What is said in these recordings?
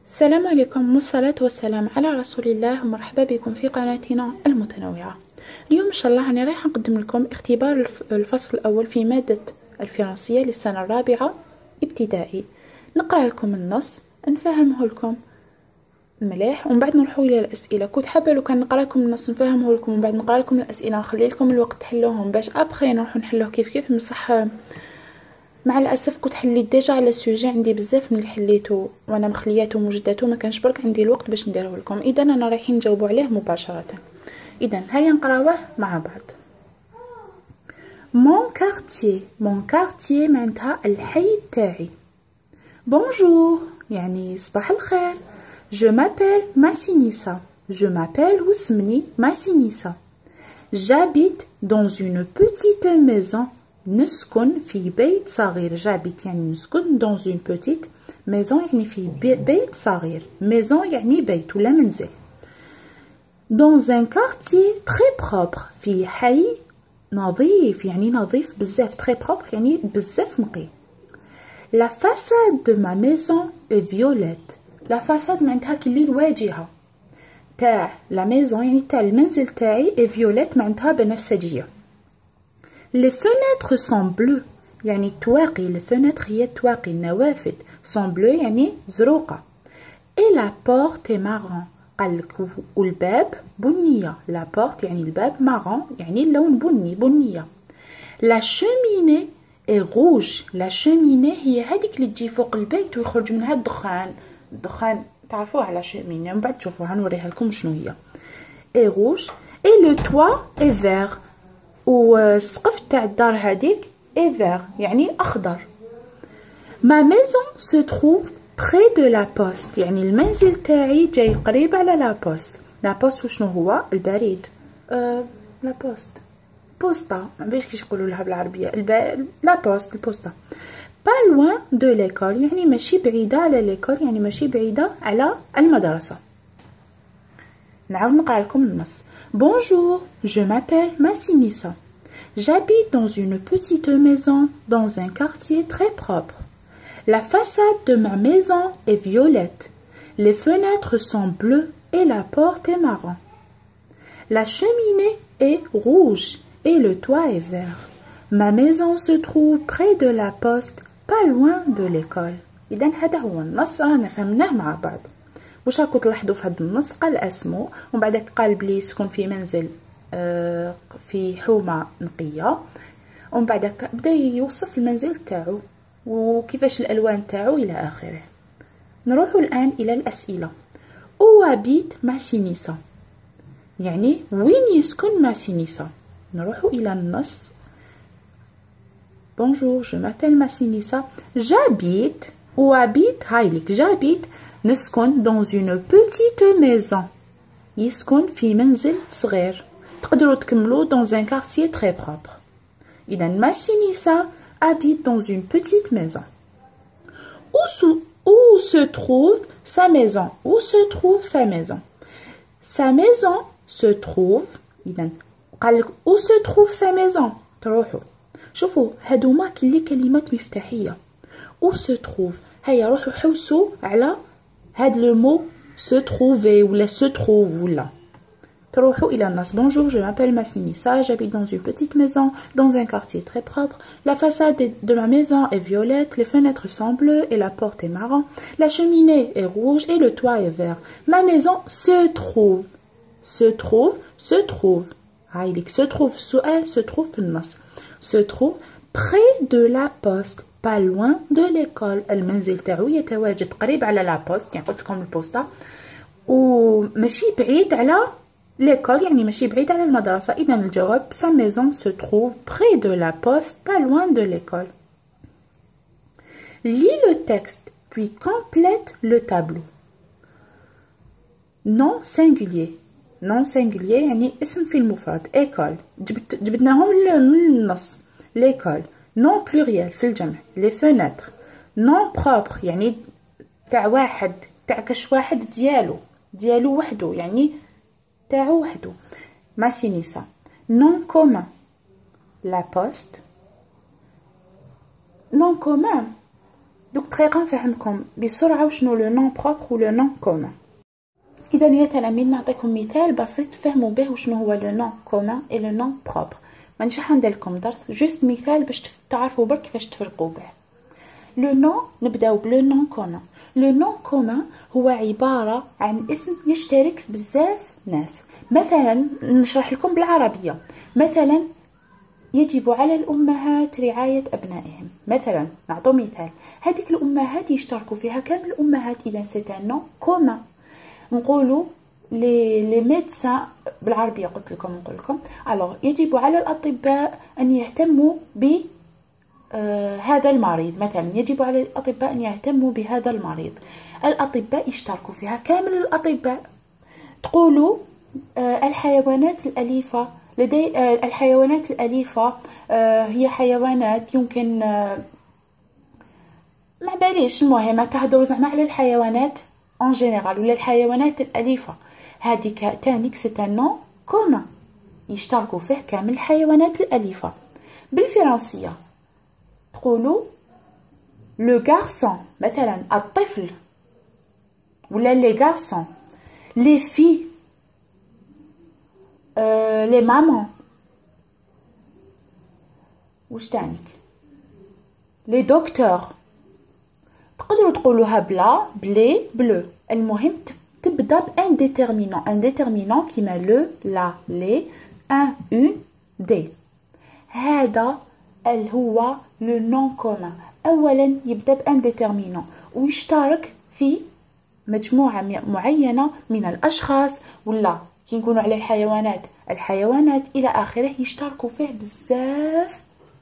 السلام عليكم والصلاة والسلام على رسول الله. مرحبا بكم في قناتنا المتنوعة. اليوم إن شاء الله أنا رايحة نقدم لكم اختبار الفصل الأول في مادة الفرنسية للسنة الرابعة ابتدائي. نقرأ لكم النص نفهمه لكم مليح ومن بعد نروحوا إلى الأسئلة. كنت حابة لو كان نقرأ لكم النص نفهمه لكم ومن بعد نقرأ لكم الأسئلة ونخلي لكم الوقت تحلوهم باش أبخي نروحوا نحلوه كيف بصح مع الاسف كنت حليت ديجا على السوجي، عندي بزاف من اللي حليته وانا مخلياته ومجداته، ما كانش برك عندي الوقت باش نديره لكم. اذا انا رايحين نجاوبوا عليه مباشره. اذا هيا نقراوه مع بعض. مون كارتيer معناتها الحي تاعي. بونجور يعني صباح الخير. je m'appelle ماسينيسا. je m'appelle واسمني ماسينيسا. j'habite dans une petite maison. نسكن في بيت صغير. j'habite يعني نسكن dans une petite maison يعني في بيت صغير. maison يعني بيت ولا منزل. dans un quartier très propre في حي نظيف يعني نظيف بزاف. très propre يعني بزاف نقي. la façade de ma maison est violette. la façade معناتها كلي الواجهة تاع la maison يعني تاع المنزل تاعي est violette معناتها بنفسجية. les fenêtres sont bleues يعني التواقي. les fenêtres هي التواقي النوافذ. sont bleues يعني زروقة. et la porte est marron قالك والباب بنية. la porte يعني الباب marron يعني اللون بنية. la cheminée est rouge. la cheminée هي هذيك اللي تجي فوق البيت ويخرج منها الدخان تعرفوها على cheminée من بعد تشوفوها نوريها لكم شنو هي. est rouge et le toit est vert والسقف تاع الدار هذيك est vert يعني أخضر. ma maison se trouve près de la poste يعني المنزل تاعي جاي قريب على لا بوست. لا بوست وشنو هو؟ البريد. لا بوست بوسطة باش كيش يقولوا لها بالعربية لا بوست البوسطة. pas loin de l'école يعني ماشي بعيدة على ليكول يعني ماشي بعيدة على المدرسة. نعاود نقرأ لكم النص. Bonjour, je m'appelle Massinissa. J'habite dans une petite maison dans un quartier très propre. La façade de ma maison est violette. Les fenêtres sont bleues et la porte est marron. La cheminée est rouge et le toit est vert. Ma maison se trouve près de la poste, pas loin de l'école. إذا هذا هو النص رانا فهمناه مع بعض. واش راكم تلاحظوا في هذا النص؟ قال اسمه ومن بعد قال بلي يسكن في منزل في حومه نقيه ومن بعد بدا يوصف المنزل تاعو وكيفاش الالوان تاعو الى اخره. نروح الان الى الاسئله. اوابيت ماسينيسا يعني وين يسكن ماسينيسا. نروح الى النص. بونجور جو مابيل ماسينيسا. جابيت اوابيت هايليك جابيت نسكن dans une petite maison يسكن في منزل صغير. تقدروا تكملوا dans un quartier très propre. إذا ماسينيسا habite dans une petite maison. Où se trouve sa maison? Où se trouve sa maison? Sa maison se trouve إذا قالك où se trouve sa maison. تروحوا شوفوا هادوما كلي كلمات مفتاحية. où se trouve هيا روحوا حوسوا على هاد لو مو se trouver ولا se trouve ولا. تروحوا إلى النص. Bonjour, je m'appelle Massinissa, j'habite dans une petite maison dans un quartier très propre. La façade de ma maison est violette, les fenêtres sont bleues et la porte est marron. La cheminée est rouge et le toit est vert. Ma maison se trouve هايليك se trouve سؤال se trouve في النص. se trouve près de la poste pas loin de l'école. المنزل تاعو يتواجد قريب على لا بوست يعني قلت لكم البوسطة وماشي بعيد على l'école يعني ماشي بعيد على المدرسة. إذا الجواب sa maison se trouve près de la poste pas loin de l'école. Lis le texte puis complète le tableau. nom singulier يعني اسم في المفرد. école جبدناهم من النص. l'école. nom pluriel في الجمع. les fenêtres. nom propre يعني تاع واحد تاع كاش واحد ديالو وحده يعني تاعو وحده. ماسينيسا. nom commun. la poste. nom commun دوك دقيقة نفهمكم بسرعة وشنو لو نون بروبر و لو نون كومون. إذا يا تلاميذ نعطيكم مثال بسيط تفهموا به وشنو هو لو نون كومون و لو نون بروبر. مانيش راح ندير لكم درس، جوست مثال باش تعرفوا برك كيفاش تفرقوا به. لو نون نبداو بلو نون كومون. لو نون كومون هو عبارة عن اسم يشترك في بزاف ناس. مثلا نشرح لكم بالعربية، مثلا يجب على الأمهات رعاية أبنائهم. مثلا نعطو مثال، هذيك الأمهات يشتركوا فيها كامل الأمهات، إذا سي ان نون كومون. نقولوا لي ميدسان بالعربية، قلت لكم نقول لكم الوغ يجب على الأطباء أن يهتموا ب هذا المريض. مثلا يجب على الأطباء أن يهتموا بهذا المريض. الأطباء يشتركوا فيها كامل الأطباء. تقولوا الحيوانات الأليفة الحيوانات الأليفة هي حيوانات يمكن ما باليش، المهم تهضروا زعما على الحيوانات en général ولا الحيوانات الأليفة. هذيك تانيك سي ان نون كومون، يشتركوا فيه كامل الحيوانات الأليفة. بالفرنسية تقولوا لو غارسون، مثلا الطفل، ولا لي غارسون، لي في، لي مامون، واش تانيك، لي دكتور. تقدروا تقولوها بلا، بلي، بلو. المهم تبدا بان ديتيرمينون، ان ديتيرمينون كيما لو، لا، لي، ان، اون، دي. هذا هو لو نون كومون. اولا يبدا بان ديتيرمينون ويشترك في مجموعه معينه من الاشخاص، ولا كي نكونوا على الحيوانات الى اخره يشتركوا فيه بزاف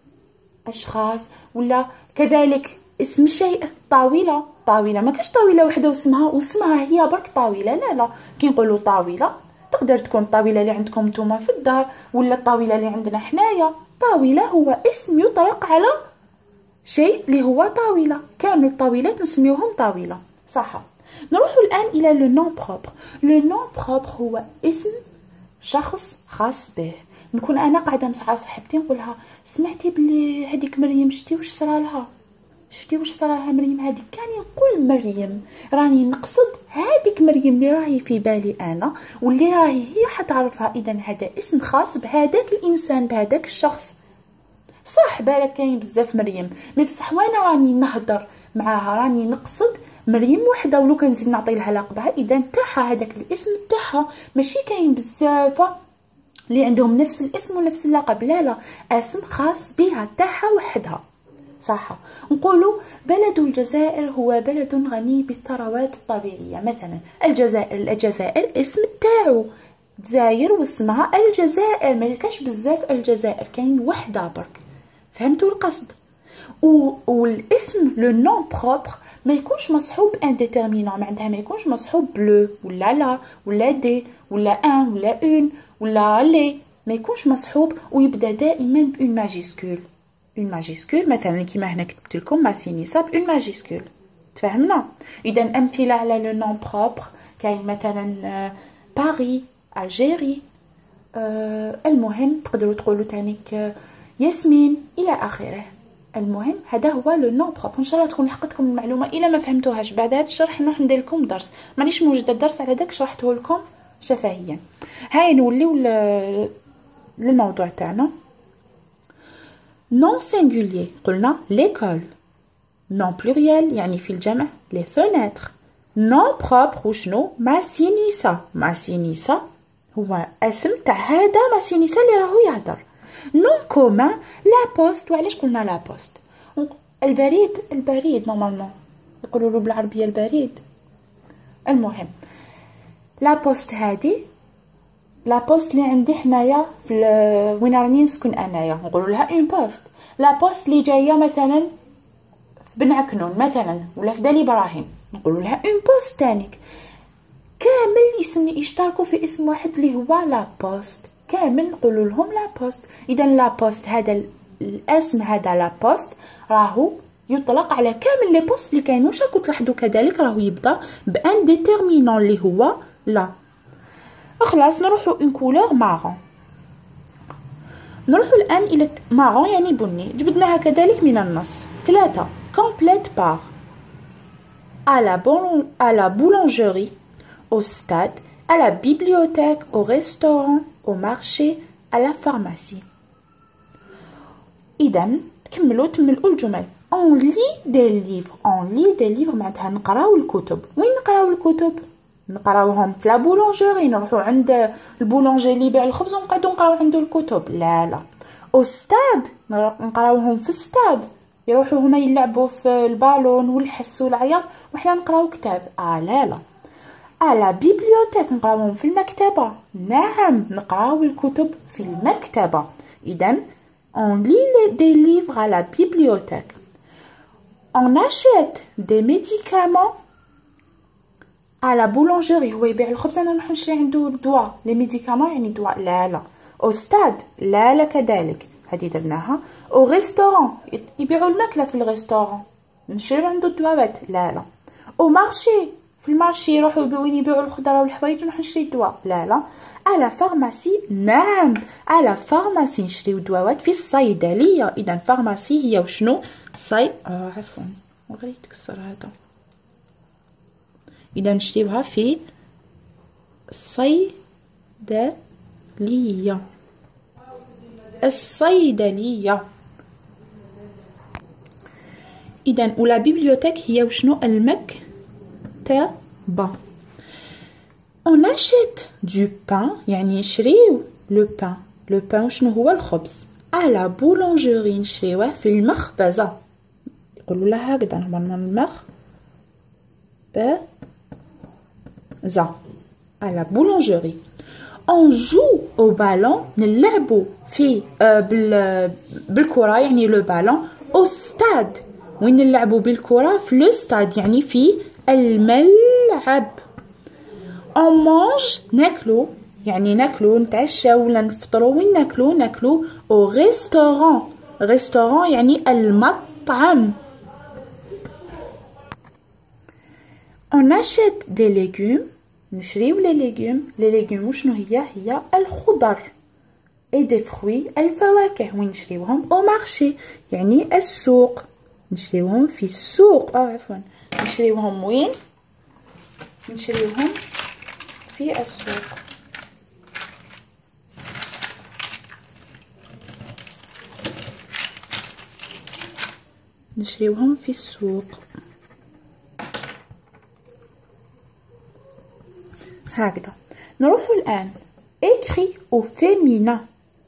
اشخاص. ولا كذلك اسم الشيء، طاوله ما كاش طاوله وحده واسمها هي برك طاوله، لا كي نقولوا طاوله تقدر تكون الطاوله اللي عندكم نتوما في الدار، ولا الطاوله اللي عندنا حنايا. طاوله هو اسم يطلق على شيء اللي هو طاوله، كامل الطاولات نسميوهم طاوله، صح. نروح الان الى لو نون بروبر. لو نون بروبر هو اسم شخص خاص به. نكون انا قاعده مع صاحبتي نقولها سمعتي بلي هذيك مريم شتي واش صرالها، مريم هذيك. كاني نقول مريم راني نقصد هذيك مريم اللي راهي في بالي انا واللي راهي هي حتعرفها. اذا هذا اسم خاص بهذاك الانسان، بهذاك الشخص. صح بالك كاين بزاف مريم، مي بصح وانا راني نهضر معاها راني نقصد مريم وحده، ولو كان نزيد نعطي لها لقبها اذا تاعها هذاك الاسم تاعها. ماشي كاين بزاف اللي عندهم نفس الاسم ونفس اللقب، لا اسم خاص بها تاعها وحدها، صح. نقولوا بلد الجزائر هو بلد غني بالثروات الطبيعيه. مثلا الجزائر اسم تاعو جزائر واسمها الجزائر، ما كاش بزاف الجزائر، كاين وحده برك. فهمتوا القصد؟ والاسم لو نون بروبر ما يكونش مصحوب ان ديتيرمينون، معناتها ما يكونش مصحوب بلو ولا لا ولا دي ولا ان ولا اون ولا لي، ما يكونش مصحوب، ويبدا دائما بون ماجيسكول. اون ماجيسكول مثلا كيما هنا كتبت لكم ماسينيسا بون ماجيسكول. تفهمنا؟ اذا امثله على لو نون بروبر كاين مثلا باريس، الجيري، المهم تقدروا تقولوا تانيك ياسمين الى اخره. المهم هذا هو لو نون بروبر. ان شاء الله تكون لحقتكم المعلومه. الا ما فهمتوهاش بعد هذا الشرح نروح ندير لكم درس، مانيش موجده الدرس على داك شرحته لكم شفهيا. هاي نوليو للموضوع تاعنا. نون سينغولير قلنا ليكول، نون بلوريال يعني في الجمع لي فونيتر. نون بروبر وشنو؟ ماسينيسا هو اسم تاع هذا ماسينيسا اللي راهو يهدر. نون كومون لا بوست. وعلاش قلنا لا بوست؟ البريد نورمالمون يقولوا له بالعربيه البريد. المهم لا بوست هذه، لا بوست اللي عندي حنايا في وين راني نسكن انايا نقولوا لها اون بوست. لا بوست اللي جايه مثلا في بن عكنون مثلا ولا في دالي ابراهيم نقولوا لها اون بوست تانيك. كامل يشتركوا في اسم واحد اللي هو لا بوست، كامل نقولوا لهم لا بوست. اذا لا بوست هذا الاسم هذا لا بوست راهو يطلق على كامل لي بوست اللي كاين. واش راكم تلاحظوا كذلك راهو يبدا بان ديتيرمينون اللي هو لا. خلاص نروحوا اون كولور مارون. نروحوا الان الى مارون يعني بني، جبدناها كذلك من النص. 3 كومبليت بار. à la boulangerie, au stade, à la bibliothèque, au restaurant, au marché, à la pharmacie. إذا تملوا الجمل. On lit des livres. On lit des livres معناتها نقراو الكتب. وين نقراو الكتب؟ نقراوهم في لا بولونجيري، نروحو عند البولونجي اللي يبيع الخبز ونقعدو نقراو عنده الكتب. لا او ستاد نقراوهم في الستاد، يروحو هما يلعبوا في البالون والحس والعياط وحنا نقراو كتاب. لا على بيبليوتيك نقراوهم في المكتبة. نعم نقراو الكتب في المكتبة. إذا on lit des livres à la bibliothèque. On achète des médicaments à la boulangerie. هو يبيع الخبز انا نروح نشري عنده الدواء. لي ميديكامون يعني دواء. لا او ستاد لا كذلك، هذه درناها. او ريستورون يبيعوا الماكله في الريستورون، نشري عنده الدواءات. لا او مارشي في المارشي يروحوا وين يبيعوا الخضره والحوايج نروح نشري الدواء. لا على فارماسي. نعم على فارماسي نشريو دواوات في الصيدليه. اذا فارماسي هي وشنو؟ عفوا وغير يتكسر هذا. إذا نشريوها في الصيدلية. إذا ولا بيبليوتيك هي وشنو؟ المكتبة. On achète du pain يعني نشريو لو بان وشنو هو؟ الخبز. على بولونجيري نشريوه في المخبزة، يقولوا لها هكذا نورمالمون المخبزة. à la boulangerie. On joue au ballon نلعبوا في بالكرة يعني لو بالون. au stade وين نلعبوا بالكرة؟ في لو ستاد يعني في الملعب. on mange ناكلو يعني ناكلو نتعشى ولا نفطروا. وين ناكلو au restaurant يعني المطعم. on achète des légumes نشريو لي légumes وشنو هي الخضر. et des fruits الفواكه. وين نشريوهم؟ au marché يعني السوق، نشريوهم في السوق. نشريوهم وين؟ نشريوهم في السوق. نشريوهم في السوق. هكذا. نروحو الآن écrit au féminin.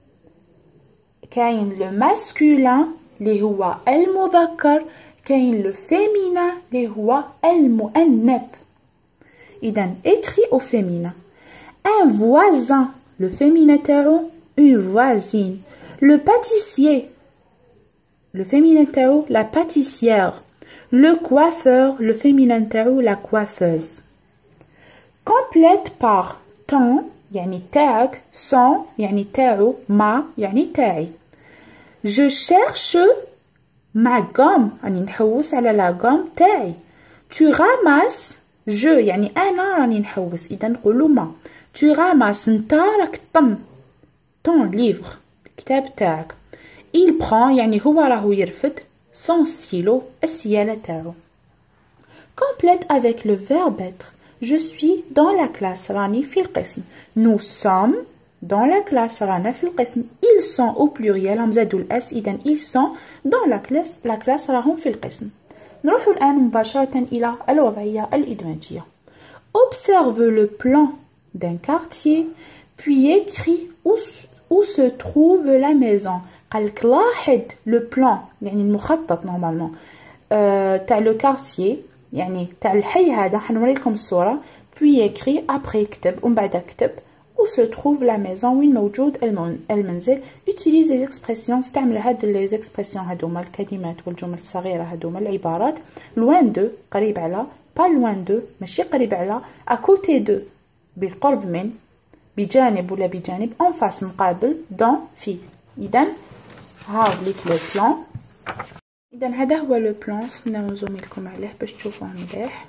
كاين لو ماسكولين اللي هو المذكر، كاين لو féminin اللي هو المؤنث. إذا écrit au féminin. un voisin le féminin تاعو une voisine. le pâtissier le féminin تاعو la pâtissière. le coiffeur le féminin تاعو la coiffeuse. complète par ton يعني تاعك، son يعني تاعو، ما يعني تاعي. je cherche ma gomme راني نحوس على لا gomme تاعي. tu ramasses je يعني أنا راني نحوس، إذا نقولو ما. tu ramasses نتا راك تطم ton livre الكتاب تاعك. il prend يعني هو راهو يرفد son stylo السيالة تاعو. complète avec le verbe être. je suis dans la classe راني في القسم. nous sommes dans la classe رانا في القسم. ils sont au pluriel هم زادوا الاس، اذا ils sont dans la classe راهم في القسم. نروح الان مباشرة الى الوضعية الإدماجية. observe le plan d'un quartier puis écris où se trouve la maison. قالك لاحظ لو بلان يعني المخطط نورمالمون تاع لو كارتيي يعني تاع الحي هذا. حنوري لكم الصورة. puis écris après اكتب ومن بعد اكتب où se trouve la maison وين موجود المنزل. utilise les expressions استعمل هاد les expressions هادوما الكلمات والجمل الصغيرة هادوما العبارات. loin de قريب على، pas loin de ماشي قريب على، à côté de بالقرب من، بجانب ولا بجانب، en face مقابل، dans في. إذا هاوليك لو بلان. إذا هذا هو لو بلان. نستناو نزومي لكم عليه باش تشوفوه مليح.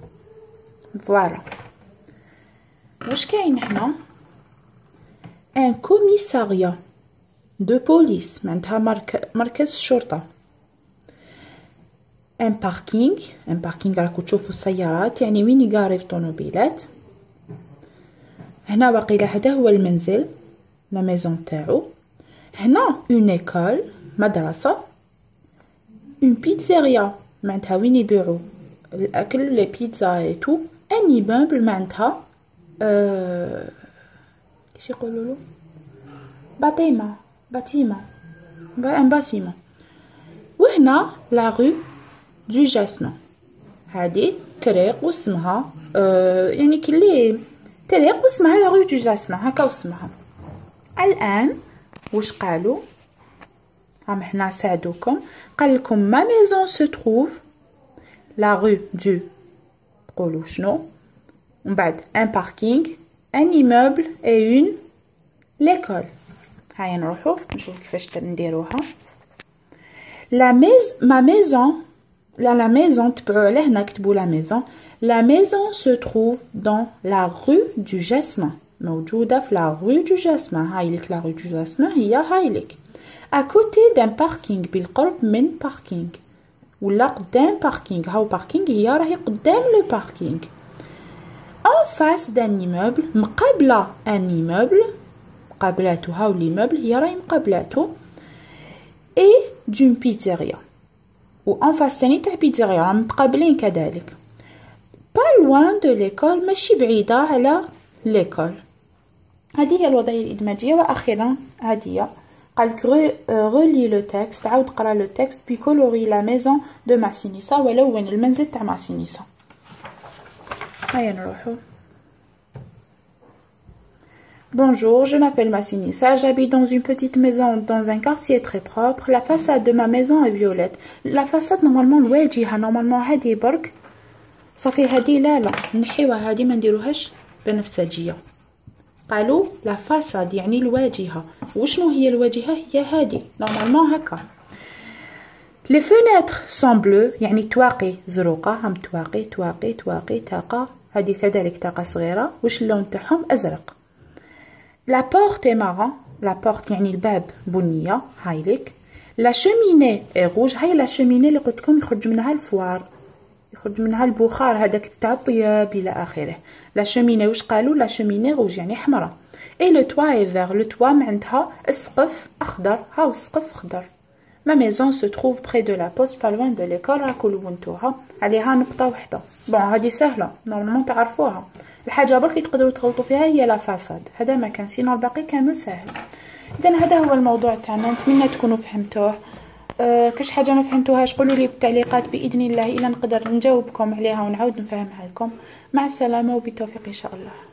فوالا واش كاين هنا؟ ان كوميساريا دو بوليس معناتها مركز الشرطة. ان باركينغ راكو تشوفوا السيارات يعني وين يقاري الطوموبيلات. هنا باقي هذا هو المنزل لا ميزون تاعو. هنا اون ايكول مدرسة. اون بيتزاريا معناتها وين يبيعوا الاكل لي بيتزا اي تو. ان ايموبل معناتها كيش يقولوا له باتيمون ان باتيمون. وهنا لا رue دو جاسمين، هذه طريق واسمها يعني كلي طريق واسمها لا rue دو جاسمين هكا واسمها. الان واش قالوا راهم هنا ساعدوكم، قال لكم ما ميزون سو تروف لا rue دو تقولوا شنو ومن بعد ان باركينغ ان ايموبل اي اون ليكول. هيا نروحو نشوف كيفاش نديروها. ما ميزون لا ميزون تبعوا على هنا كتبوا لا ميزون. لا ميزون سو تروف دون لا rue دو جاسمين، موجودة في لا rue دو جاسمين. هايليك لا rue دو جاسمين هي هايليك اكوتي دان باركينغ بالقرب من باركينغ ولا قدام باركينغ. هاو باركينغ هي راهي قدام لو باركينغ. ان فاس دان ايموبل مقابلة ان ايموبل مقابلاتو. هاو ليموبل هي راهي مقابلاتو. اي دون بيتزاريا و ان فاس تاني تاع بيتزاريا راهم متقابلين كذلك. با لوان دو ليكول ماشي بعيدة على ليكول. هذه هي الوضعية الإدماجية. وأخيرا هذه قالك غولي لو تكست، عاود قرا لو تكست بي كولوري لا ميزون دو ماسينيسا، ولون المنزل تاع ماسينيسا. هيا نروحو. Bonjour, je m'appelle Massinissa, j'habite dans une petite maison dans un quartier très propre. La façade de ma maison est violette. La façade normalement الواجهة normalement هذه برك صافي هذه لا نحيوها، هذه ما نديروهاش بنفسجية. قالوا لا فاساد يعني الواجهة. وشنو هي الواجهة؟ هي هذه نورمالمون هكا. لي فونيتر سون بلو يعني تواقي زروقة، هم تواقي تاقة، هذه كذلك تاقة صغيرة. وش اللون تاعهم؟ أزرق. لا بورت اي مارون، لا بورت يعني الباب بنية هايليك. لا شوميني اي روج، هاي لا شوميني اللي قلت لكم يخرج منها الفوار، يخرج منها البخار هذاك تاع الطياب الى اخره. لا شوميني واش قالوا؟ لا شوميني روج يعني حمراء. اي لو توا اي فيغ، لو توا معناتها السقف اخضر، هاو السقف خضر. ما ميزون سو تروف بري دو لا بوست با لوان دو ليكول، راكو لونتوها عليها نقطه وحده. بون هذه سهله نورمالمون تعرفوها. الحاجه برك تقدروا تغلطوا فيها هي لا فاساد، هذا ما كان، سينو الباقي كامل سهل. اذا هذا هو الموضوع تاعنا، نتمنى تكونوا فهمتوه. كاش حاجه ما فهمتوهاش قولوا لي بالتعليقات باذن الله، الا نقدر نجاوبكم عليها ونعاود نفهمها لكم. مع السلامه وبالتوفيق ان شاء الله.